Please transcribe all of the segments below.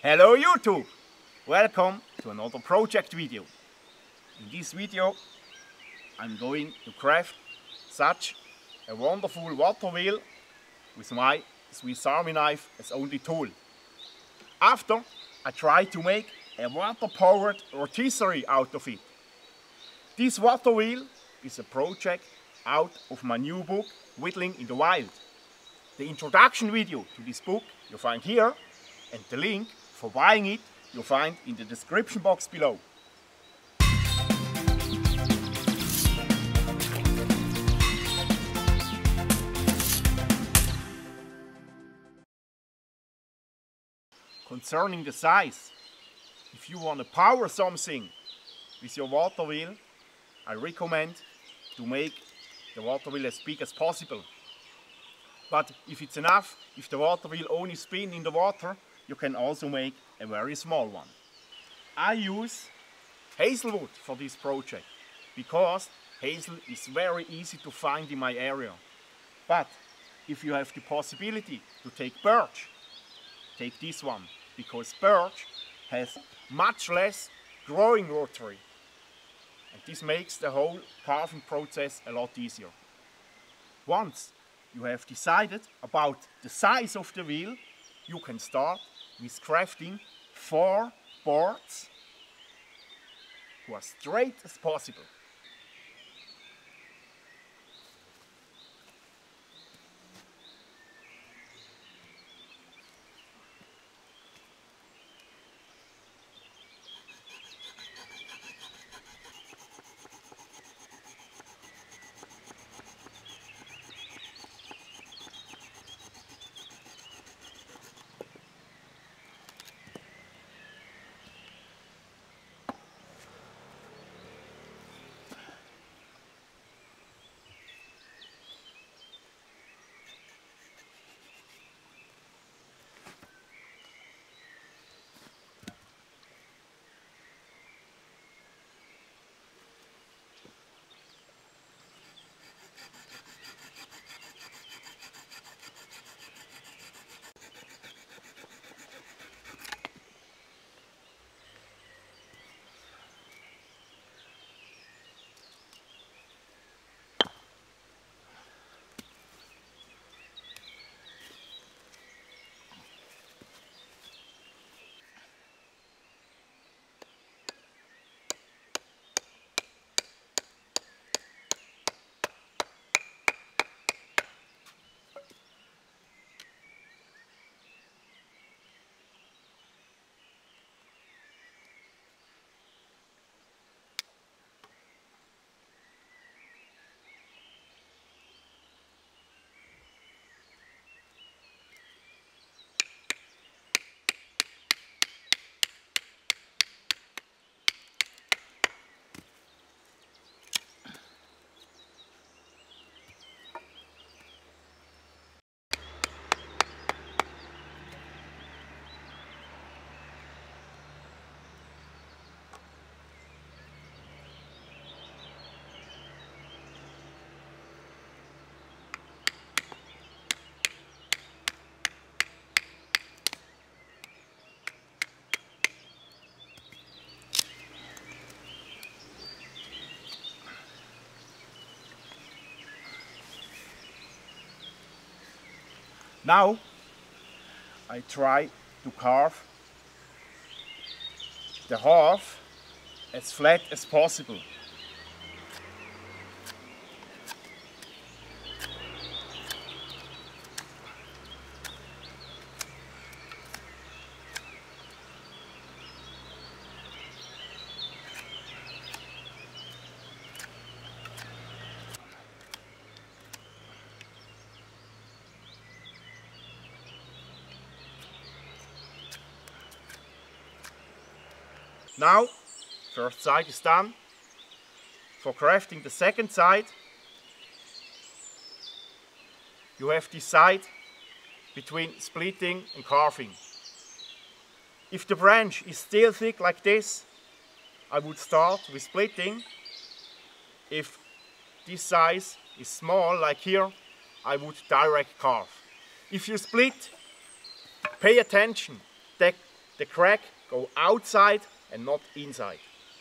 Hello YouTube! Welcome to another project video. In this video I'm going to craft such a wonderful water wheel with my Swiss Army knife as only tool. After I try to make a water-powered rotisserie out of it. This water wheel is a project out of my new book Whittling in the Wild. The introduction video to this book you find here, and the link for buying it you'll find in the description box below. Concerning the size, if you want to power something with your water wheel, I recommend to make the water wheel as big as possible. But if it's enough, if the water wheel only spins in the water, you can also make a very small one. I use hazelwood for this project because hazel is very easy to find in my area. But if you have the possibility to take birch, take this one, because birch has much less growing rotary. And this makes the whole carving process a lot easier. Once you have decided about the size of the wheel, you can start with crafting 4 boards who are straight as possible. Now I try to carve the half as flat as possible. Now, first side is done. For crafting the second side, you have to decide between splitting and carving. If the branch is still thick like this, I would start with splitting. If this size is small like here, I would direct carve. If you split, pay attention that the crack go outside and not inside.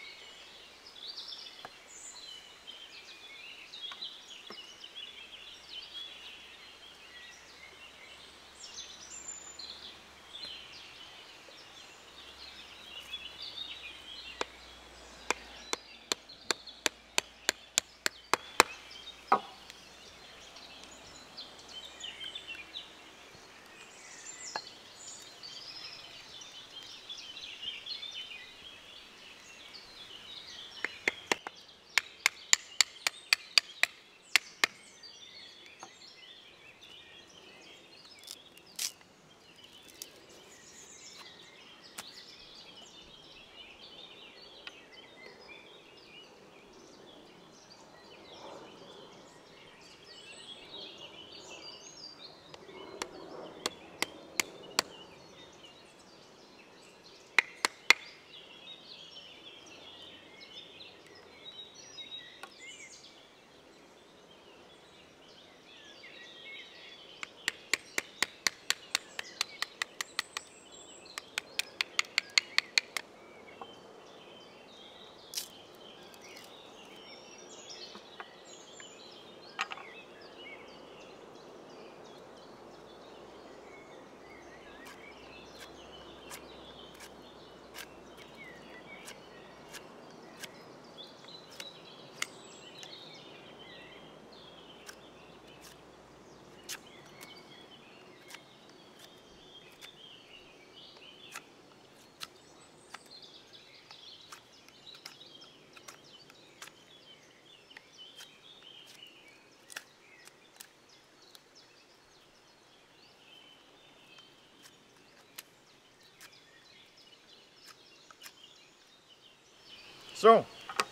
So,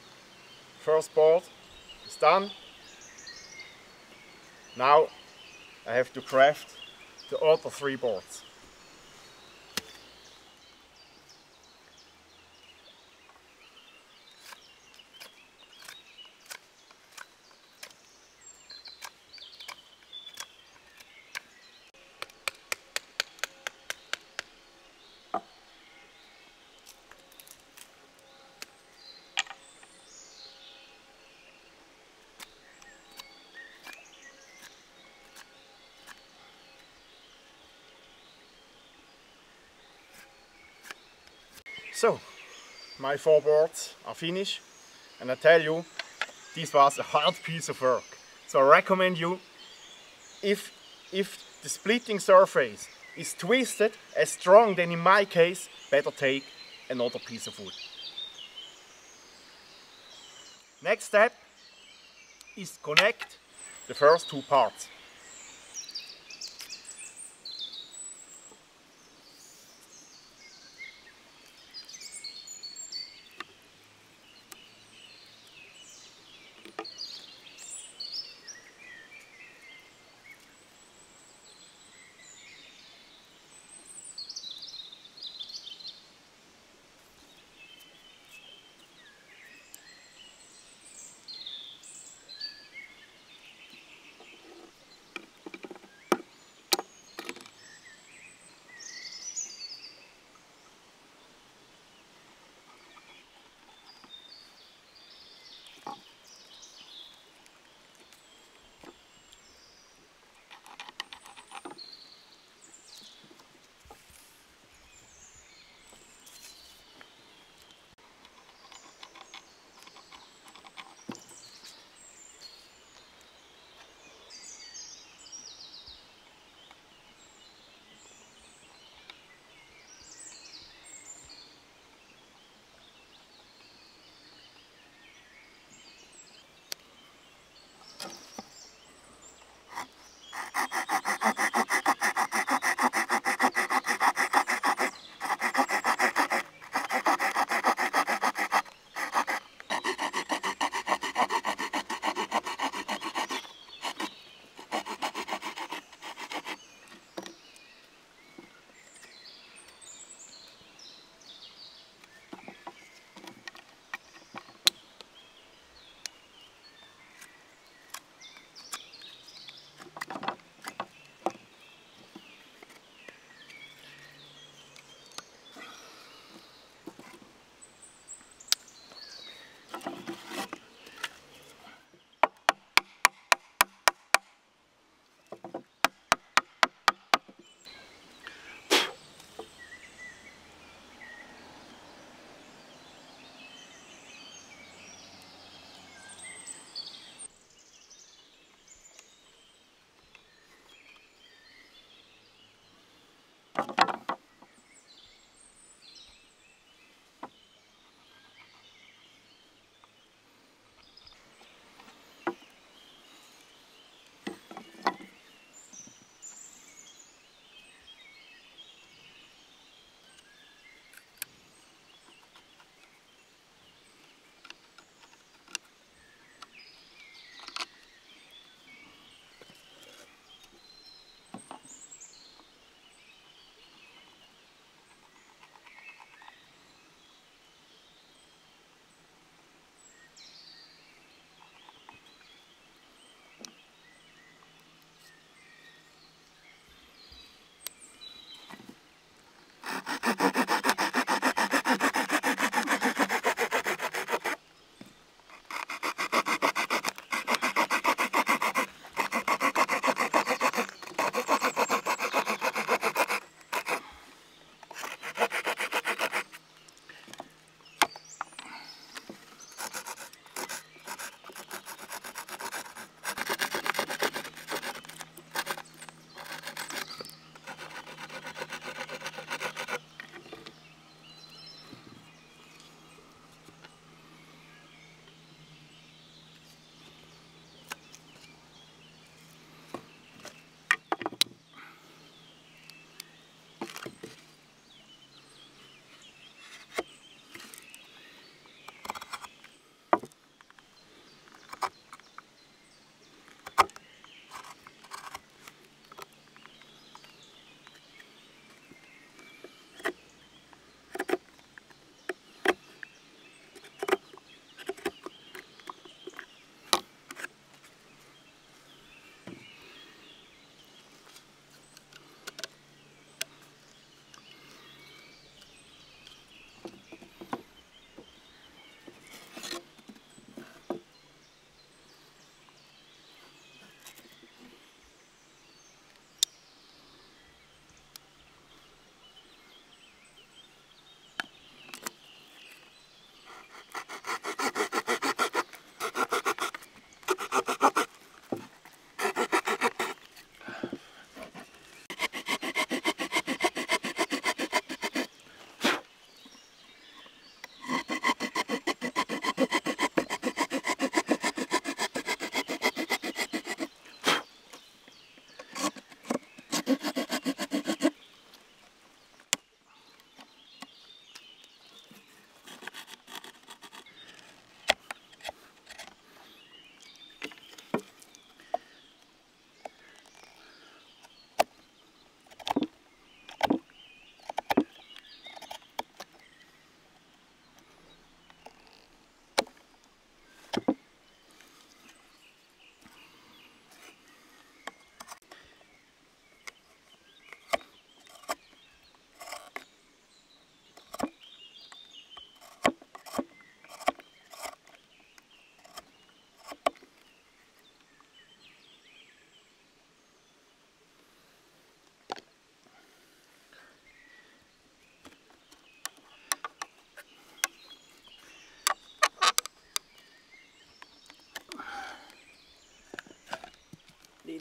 first board is done. Now I have to craft the other 3 boards. So, my 4 boards are finished, and I tell you, this was a hard piece of work. So I recommend you, if the splitting surface is twisted as strong than in my case, better take another piece of wood. Next step is connect the first 2 parts.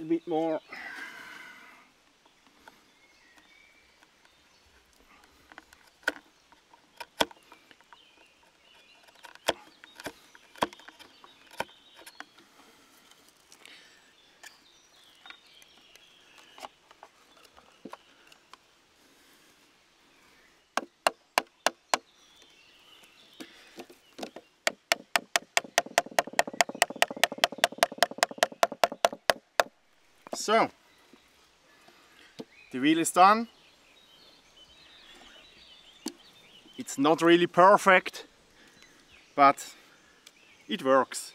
little bit more. So, the wheel is done. It's not really perfect, but it works.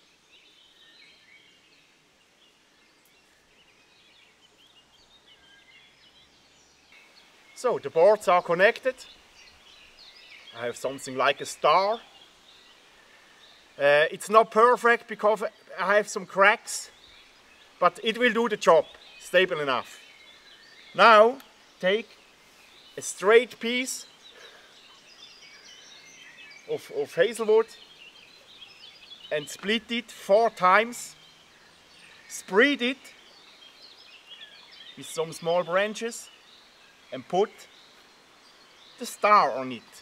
So, the boards are connected. I have something like a star. It's not perfect because I have some cracks, but it will do the job, stable enough. Now take a straight piece of hazelwood and split it 4 times. Spread it with some small branches and put the star on it.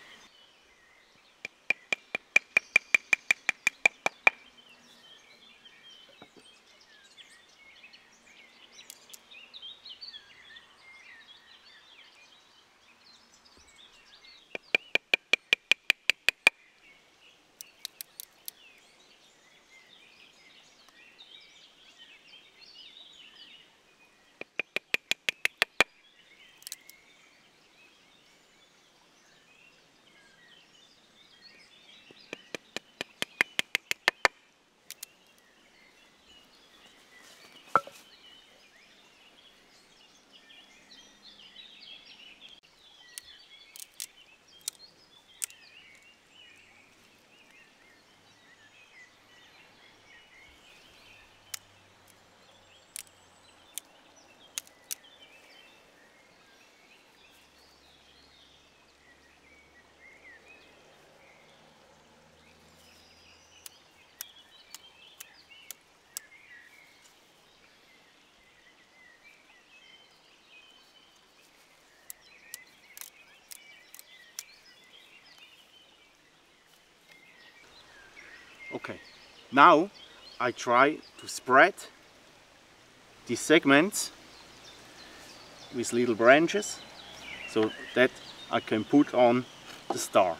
Okay, now I try to spread these segments with little branches so that I can put on the star.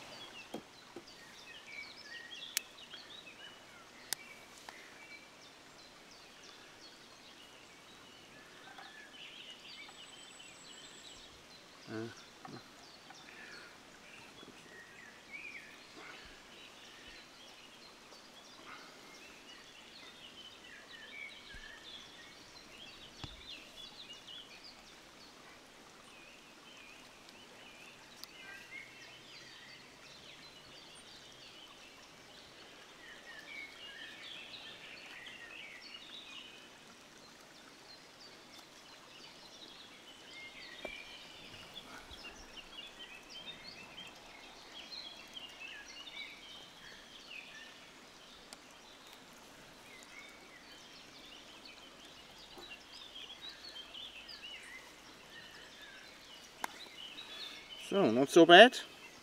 So, not so bad.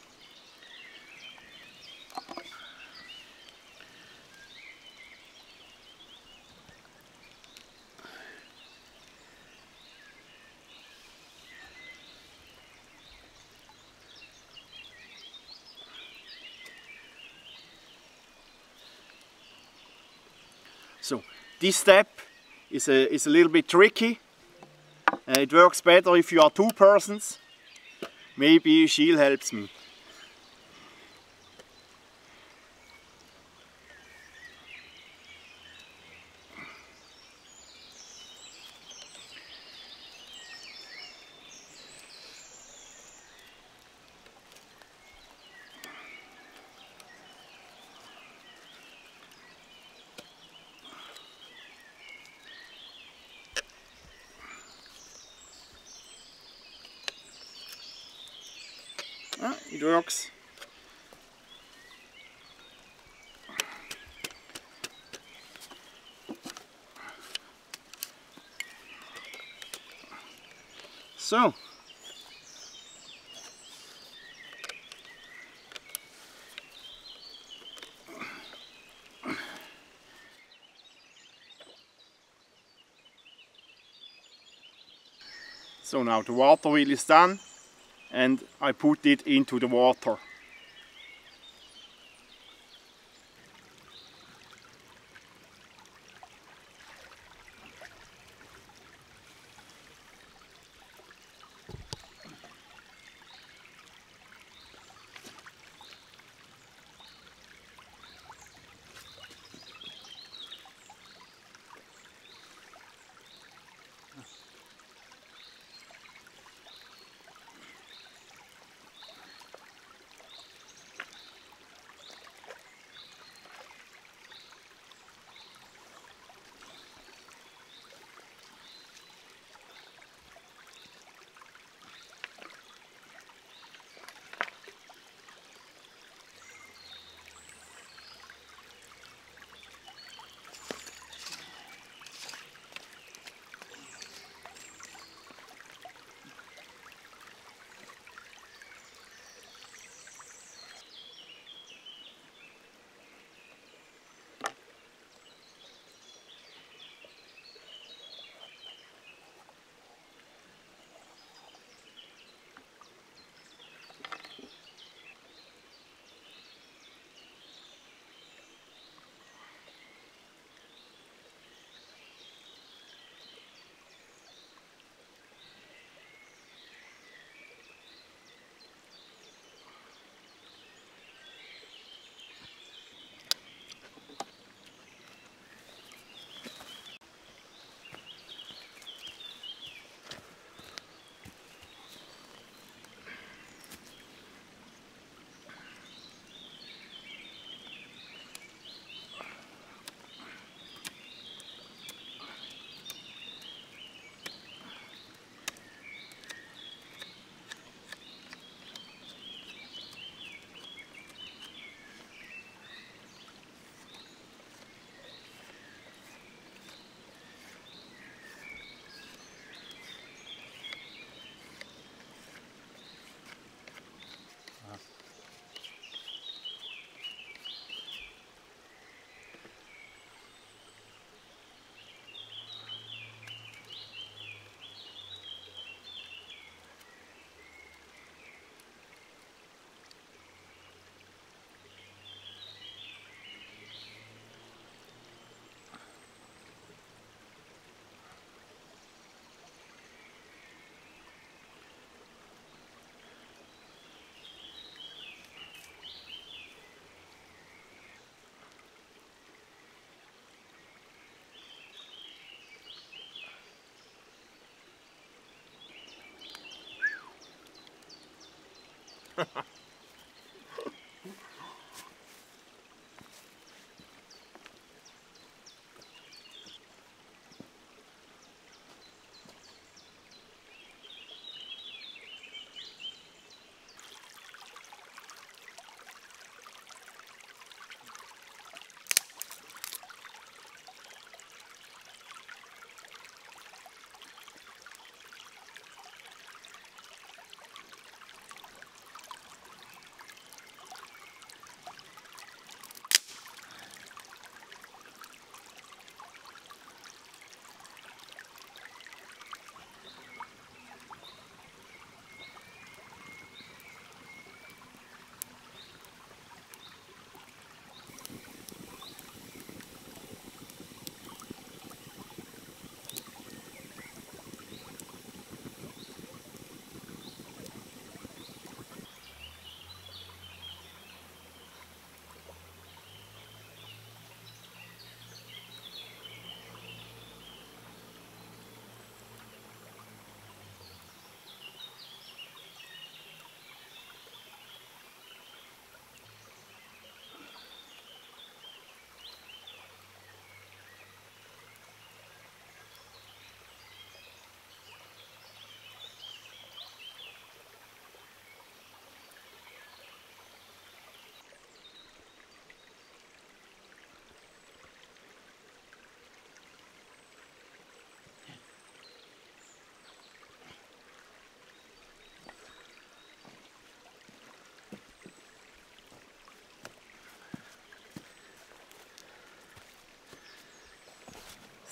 So, this step is a little bit tricky. It works better if you are 2 persons. Maybe Gilles helps me. It works. So. So now the water wheel is done and I put it into the water.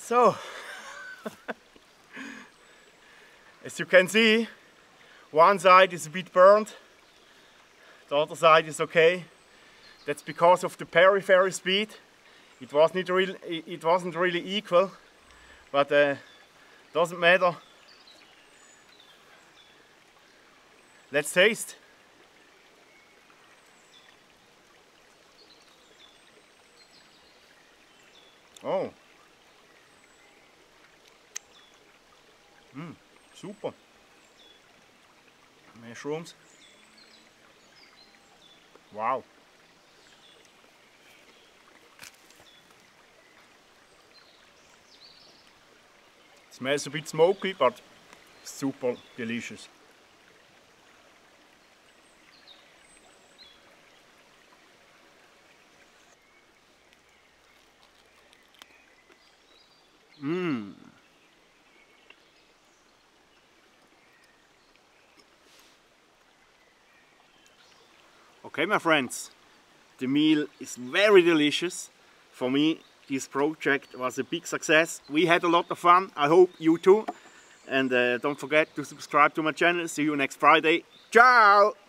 So, as you can see, one side is a bit burned, the other side is okay. That's because of the periphery speed. It wasn't really equal, but doesn't matter. Let's taste. Oh. Super. Mushrooms. Wow. It smells a bit smoky, but super delicious. Okay, my friends, the meal is very delicious. For me, this project was a big success. We had a lot of fun. I hope you too. And don't forget to subscribe to my channel. See you next Friday. Ciao!